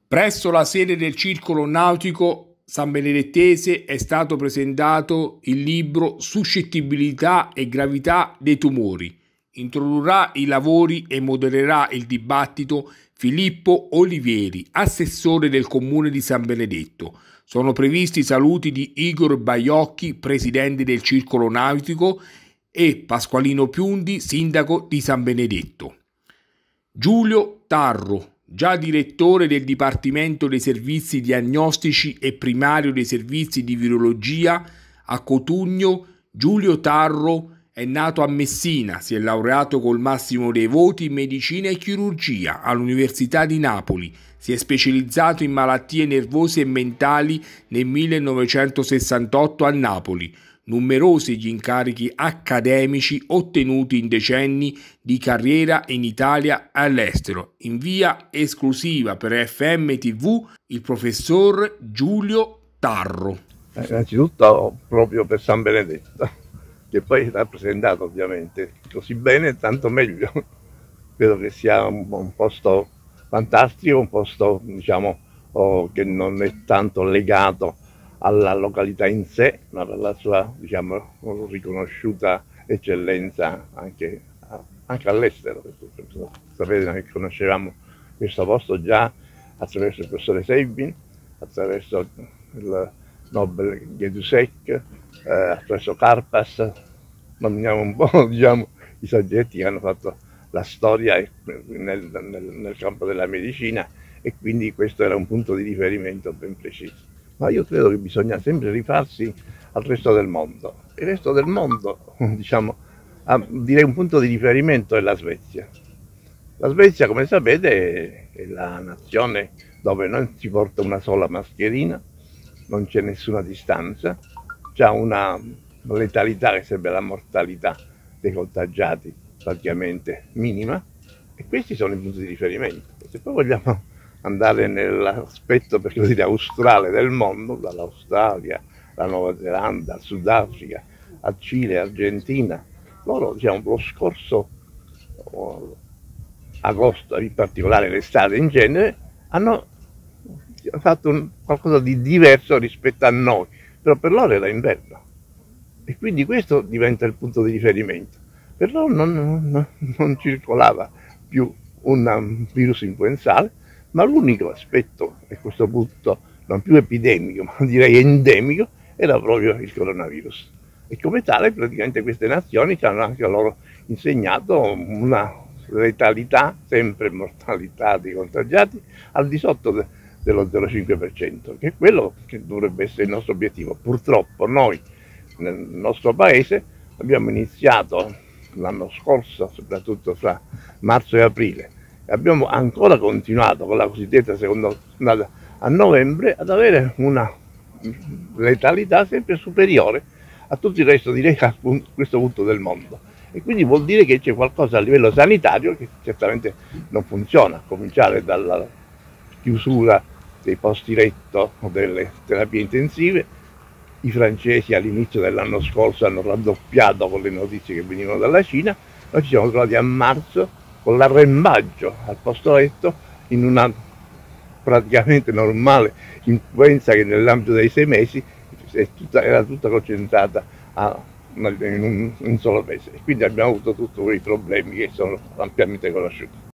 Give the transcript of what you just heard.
Presso la sede del Circolo Nautico Sanbenedettese è stato presentato il libro Suscettibilità e gravità dei tumori. Introdurrà i lavori e modererà il dibattito Filippo Olivieri, assessore del comune di San Benedetto. Sono previsti i saluti di Igor Baiocchi, presidente del Circolo Nautico, e Pasqualino Piundi, sindaco di San Benedetto. Giulio Tarro, già direttore del Dipartimento dei Servizi Diagnostici e primario dei Servizi di Virologia a Cotugno. Giulio Tarro è nato a Messina, si è laureato col massimo dei voti in medicina e chirurgia all'Università di Napoli, si è specializzato in malattie nervose e mentali nel 1968 a Napoli. Numerosi gli incarichi accademici ottenuti in decenni di carriera in Italia e all'estero. In via esclusiva per FM TV il professor Giulio Tarro. Innanzitutto proprio per San Benedetto, che poi è rappresentato ovviamente così bene, tanto meglio. Credo che sia un posto fantastico, un posto che non è tanto legato alla località in sé, ma alla sua riconosciuta eccellenza anche all'estero. Sapete che conoscevamo questo posto già attraverso il professore Seibin, attraverso il Nobel Gedusek, attraverso Karpas, nominiamo un po' i soggetti che hanno fatto la storia nel campo della medicina, e quindi questo era un punto di riferimento ben preciso. Ma io credo che bisogna sempre rifarsi al resto del mondo. Il resto del mondo, direi un punto di riferimento è la Svezia. La Svezia, come sapete, è la nazione dove non si porta una sola mascherina, non c'è nessuna distanza, c'è una letalità che sarebbe la mortalità dei contagiati praticamente minima, e questi sono i punti di riferimento. Se poi vogliamo andare nell'aspetto, per così dire, australe del mondo, dall'Australia, la Nuova Zelanda, al Sudafrica, al Cile, Argentina, loro lo scorso agosto, in particolare l'estate in genere, hanno fatto qualcosa di diverso rispetto a noi, però per loro era inverno, e quindi questo diventa il punto di riferimento. Per loro non circolava più un virus influenzale, ma l'unico aspetto, a questo punto non più epidemico, ma direi endemico, era proprio il coronavirus. E come tale praticamente queste nazioni ci hanno anche loro insegnato una letalità, sempre mortalità dei contagiati, al di sotto dello 0,5%, che è quello che dovrebbe essere il nostro obiettivo. Purtroppo noi nel nostro paese abbiamo iniziato l'anno scorso, soprattutto fra marzo e aprile, e abbiamo ancora continuato con la cosiddetta seconda ondata a novembre ad avere una letalità sempre superiore a tutto il resto, direi, a questo punto del mondo. E quindi vuol dire che c'è qualcosa a livello sanitario che certamente non funziona, a cominciare dalla chiusura dei posti letto o delle terapie intensive. I francesi all'inizio dell'anno scorso hanno raddoppiato con le notizie che venivano dalla Cina. Noi ci siamo trovati a marzo con l'arrembaggio al posto letto in una praticamente normale influenza che nell'ambito dei 6 mesi era tutta concentrata in un solo mese, e quindi abbiamo avuto tutti quei problemi che sono ampiamente conosciuti.